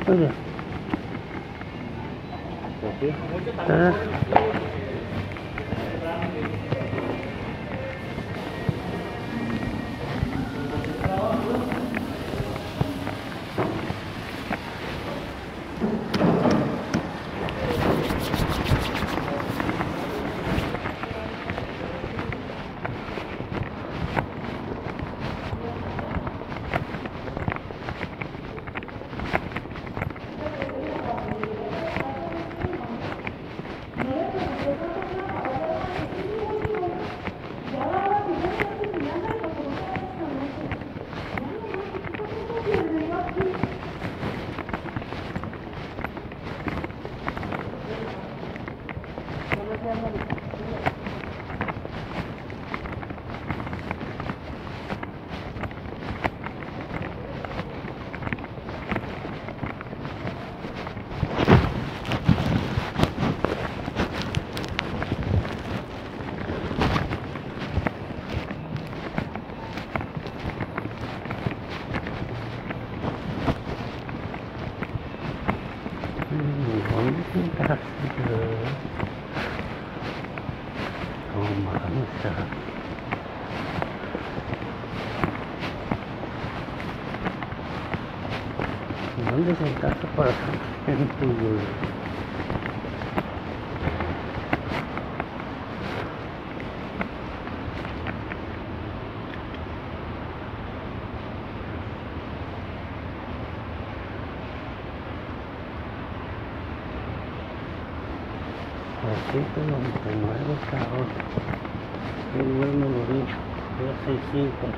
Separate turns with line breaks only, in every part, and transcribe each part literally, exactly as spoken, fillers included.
Oye. Ah. ¿Dónde se encaja para en tu trescientos noventa y nueve cabrón? El bueno lo dicho, ya seiscientos.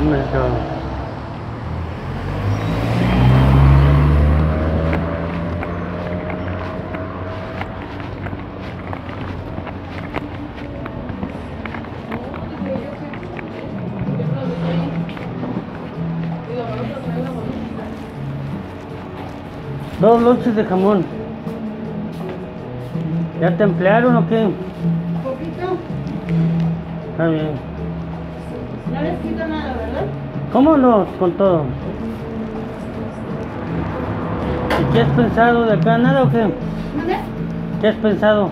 mercado. Dos lonches de jamón. ¿Ya te emplearon o qué?
Poquito.
Está bien.
No les quita nada, ¿verdad?
¿Cómo no? Con todo. ¿Y qué has pensado de acá? ¿Nada o qué?
¿Dónde?
¿Qué has pensado?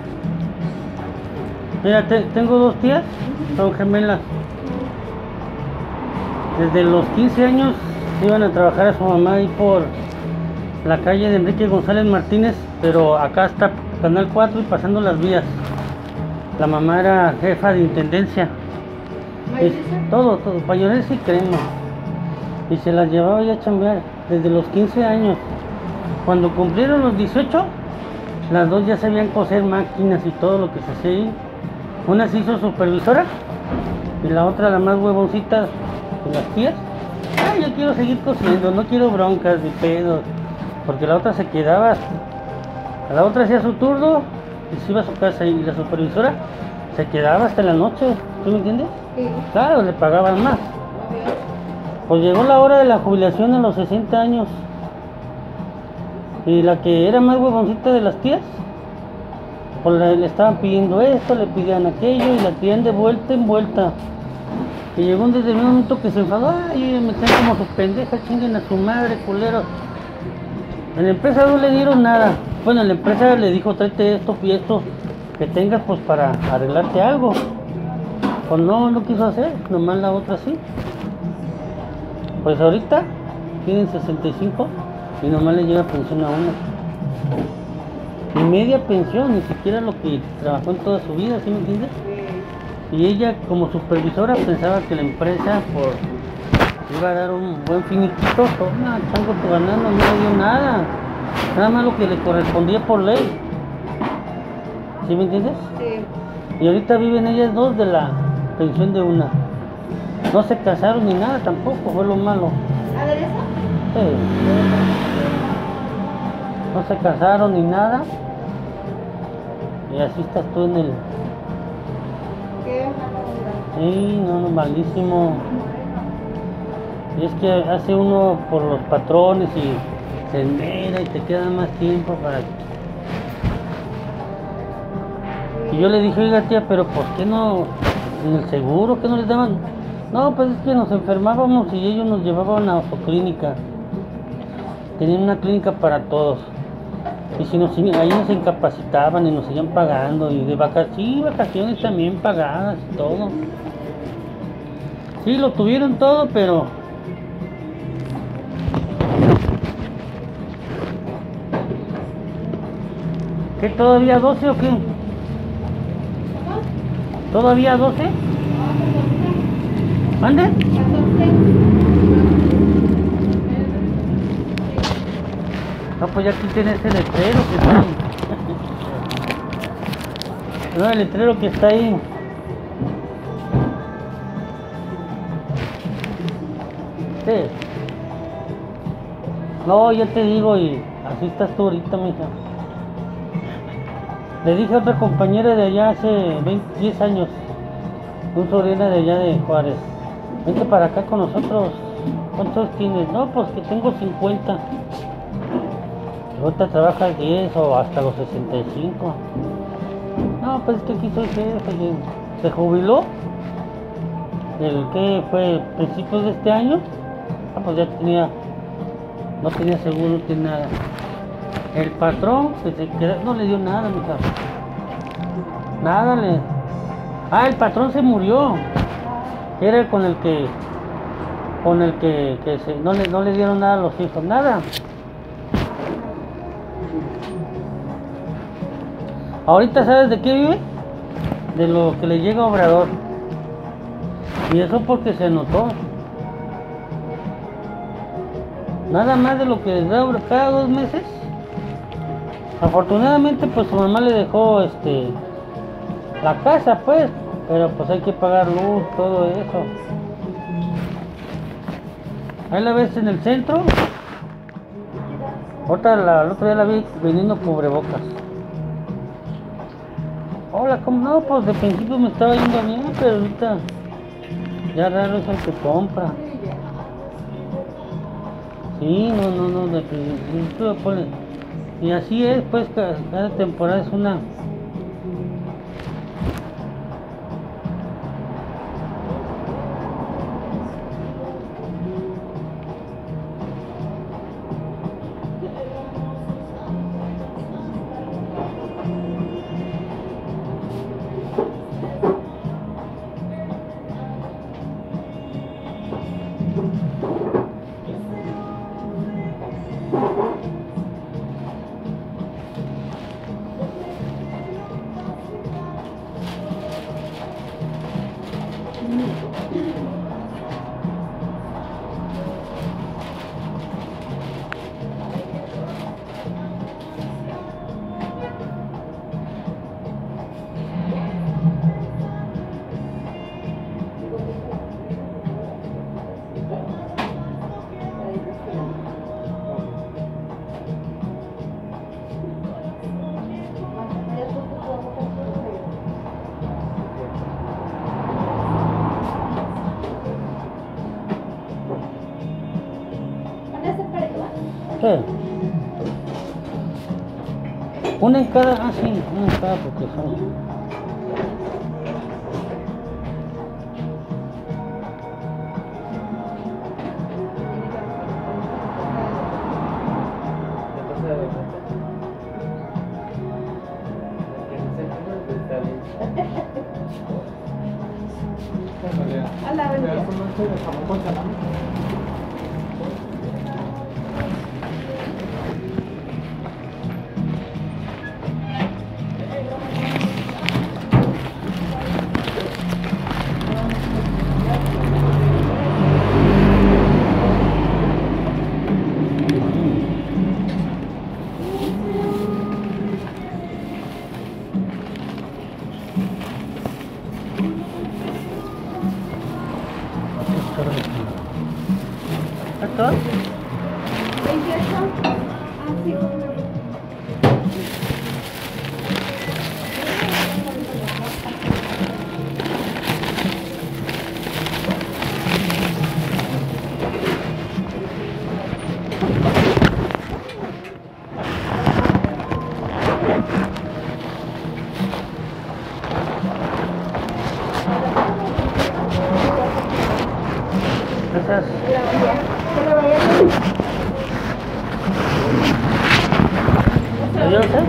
Mira, te- tengo dos tías, son gemelas. Desde los quince años iban a trabajar a su mamá ahí por la calle de Enrique González Martínez, pero acá está Canal cuatro y pasando las vías. La mamá era jefa de intendencia. Y
¿Mayonesa?
todo, todo, mayonesa y crema. Y se las llevaba ya a chambear desde los quince años. Cuando cumplieron los dieciocho, las dos ya sabían coser máquinas y todo lo que se hacía ahí. Una se hizo supervisora y la otra, la más huevoncita de las tías. Ah, yo quiero seguir cosiendo, no quiero broncas ni pedos. Porque la otra se quedaba, la otra hacía su turno y se iba a su casa, y la supervisora se quedaba hasta la noche, ¿tú me entiendes?
Sí.
Claro, le pagaban más.
Obvio.
Pues llegó la hora de la jubilación a los sesenta años. Y la que era más huevoncita de las tías, pues le, le estaban pidiendo esto, le pidían aquello y la querían de vuelta en vuelta. Y llegó un determinado momento que se enfadó, ay, me traen como sus pendejas, chinguen a su madre, culeros. En la empresa no le dieron nada. Bueno, en la empresa le dijo, tráete esto y esto que tengas pues para arreglarte algo. Pues no, no quiso hacer, nomás la otra sí. Pues ahorita tienen sesenta y cinco y nomás le llega pensión a una. Ni media pensión, ni siquiera lo que trabajó en toda su vida, ¿sí me entiendes? Y ella como supervisora pensaba que la empresa por iba a dar un buen finiquito. Toma, chango, tu ganando, no le dio nada. Nada más lo que le correspondía por ley. ¿Sí me entiendes?
Sí.
Y ahorita viven ellas dos de la pensión de una. No se casaron ni nada tampoco, fue lo malo.
¿Aderezo?
Sí. No se casaron ni nada. Y así estás tú en el...
Qué mala onda.
Sí, no, no, malísimo. Y es que hace uno por los patrones y se esmera y te queda más tiempo para... Y yo le dije, oiga tía, pero ¿por qué no en el seguro? ¿Qué no les daban? No, pues es que nos enfermábamos y ellos nos llevaban a su clínica. Tenían una clínica para todos. Y si nos, ahí nos incapacitaban y nos seguían pagando. Y de vacaciones, sí, vacaciones también pagadas y todo. Sí, lo tuvieron todo, pero... ¿Qué, todavía doce o qué?
¿Cómo?
¿Todavía doce? ¿Mande?
catorce.
No, pues ya aquí tiene ese letrero que está ahí. No, el letrero que está ahí. Sí. No, ya te digo, y así estás tú ahorita, mija. Le dije a otra compañera de allá hace veinte, diez años, un sobrina de allá de Juárez, vente para acá con nosotros. ¿Cuántos tienes? No, pues que tengo cincuenta. Ahorita trabajas diez o hasta los sesenta y cinco. No, pues es que aquí soy jefe. y Se jubiló. El que fue principios de este año. Ah, pues ya tenía, no tenía seguro, no tenía nada. El patrón que se queda, no le dio nada, mija. Nada le. Ah, el patrón se murió. Era con el que, con el que, que se, no le, no le dieron nada a los hijos, nada. Ahorita, ¿sabes de qué vive? De lo que le llega a Obrador. Y eso porque se notó. Nada más de lo que les da cada dos meses. Afortunadamente, pues su mamá le dejó este la casa, pues. Pero pues hay que pagar luz, todo eso. Ahí la ves en el centro. Otra, la, el otro día la vi vendiendo cubrebocas. Hola, ¿cómo no? Pues de principio me estaba yendo bien, pero ahorita ya raro es el que compra. Sí, no, no, no, de principio pone. Y así es, pues cada, cada temporada es una. ¿Qué? Una en cada, ah sí, una en cada porque son.
A la vez.
¿Esto?
veintiocho. Ah, sí.
Esas. Adiós, ¿eh?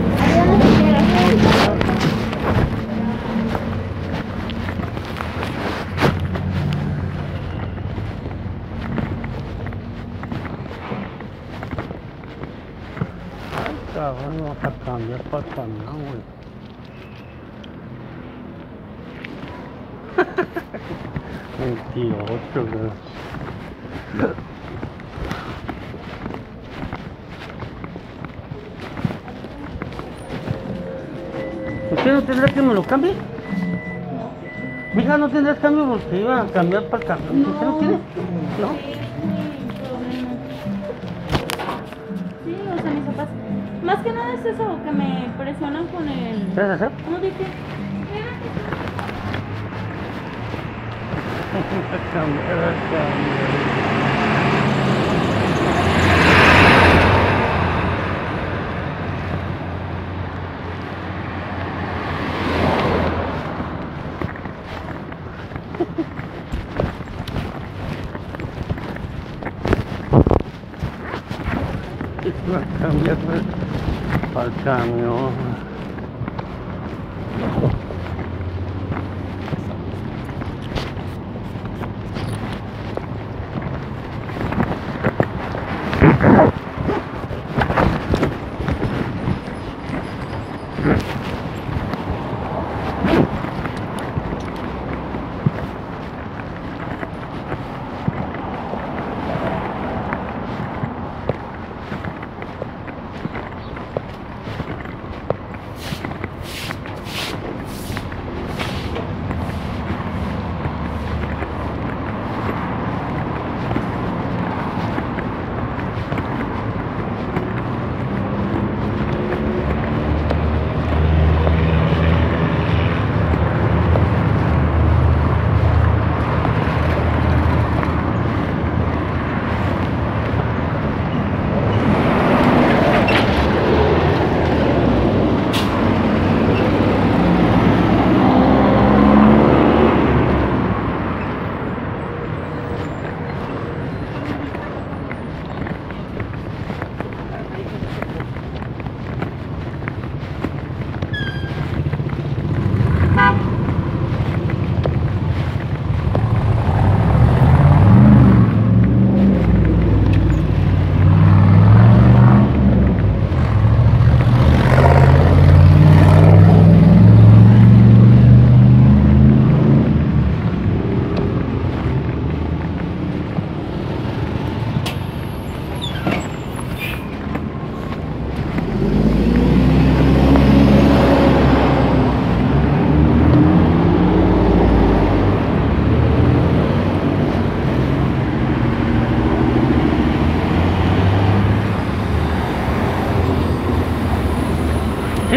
Cabrón, vamos a cambiar para el camión, güey. veintiocho, güey. ¿Usted no tendrá que me lo cambie? Mija, ¿no tendrás cambio porque iba a cambiar para el camión? ¿Usted no tiene? ¿No?
Sí, o sea, mis papás. Más que nada es eso, que me presionan con el.
¿Qué vas a hacer?
¿Cómo dije?
Cambiar al camión. Va a cambiar para el camión.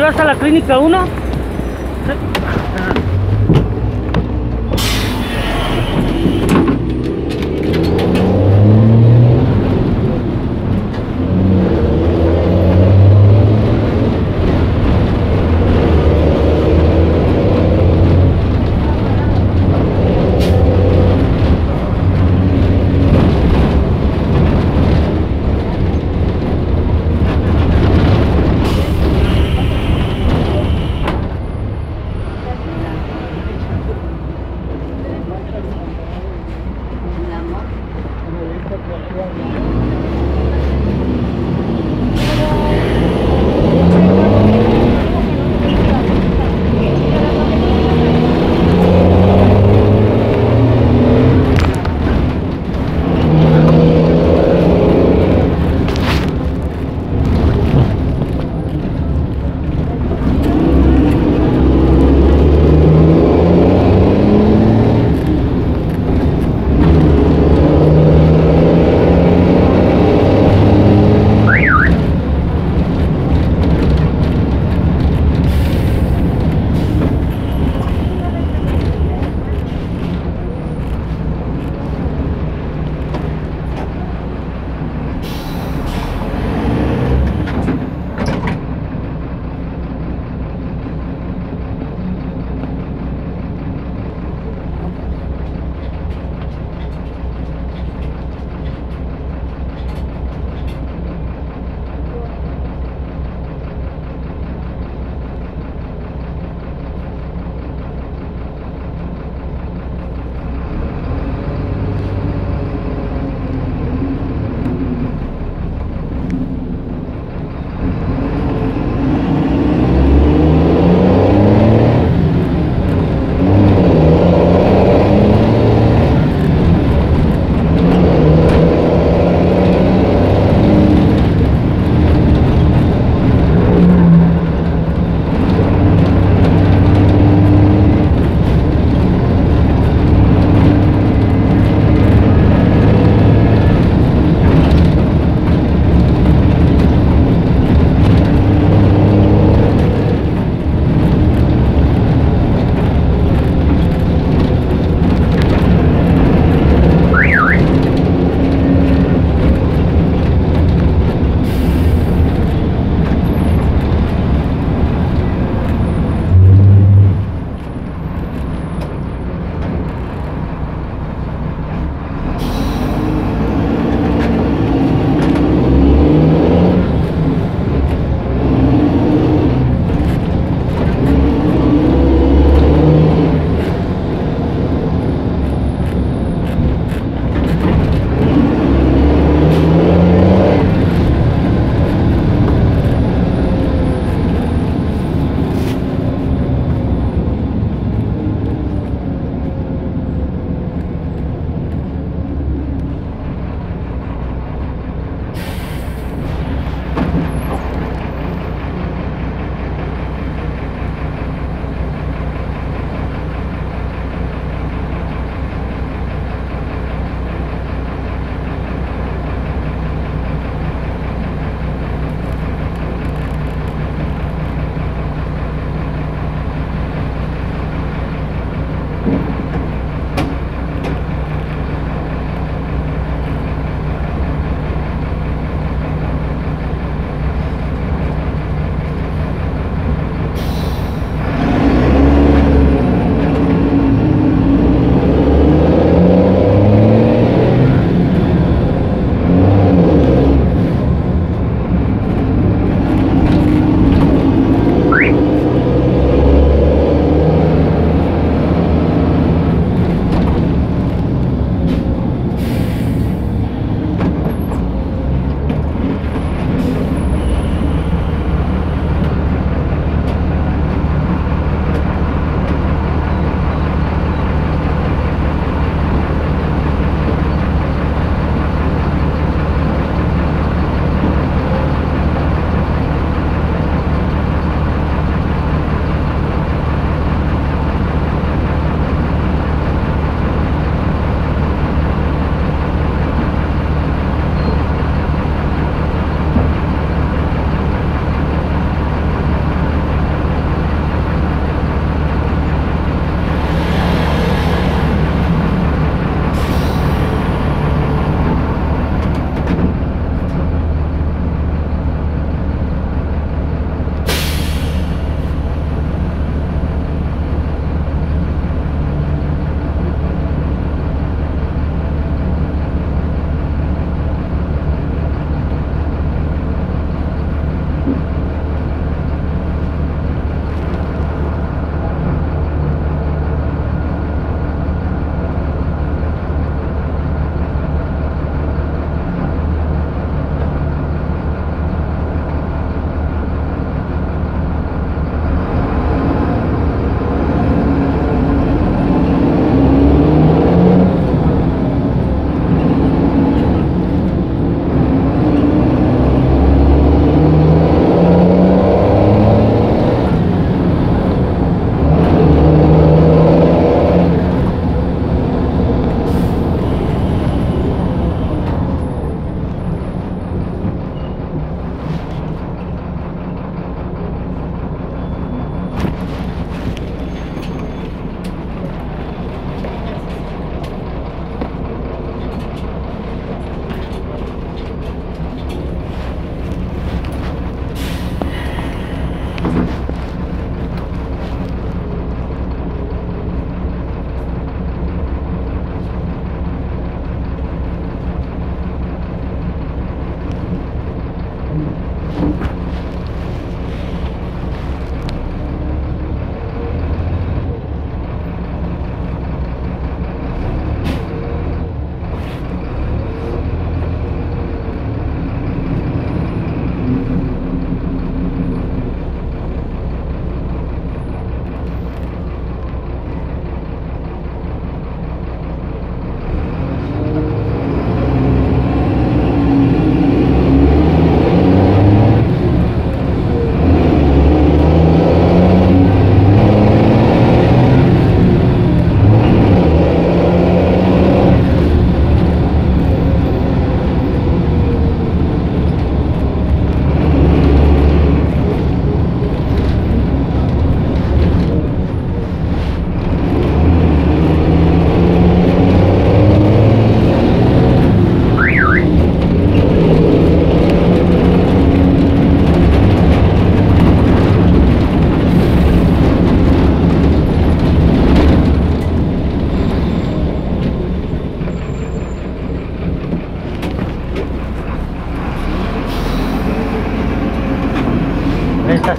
llevas a la clínica uno?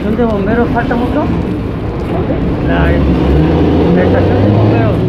estación de bomberos falta mucho. La, la estación de bomberos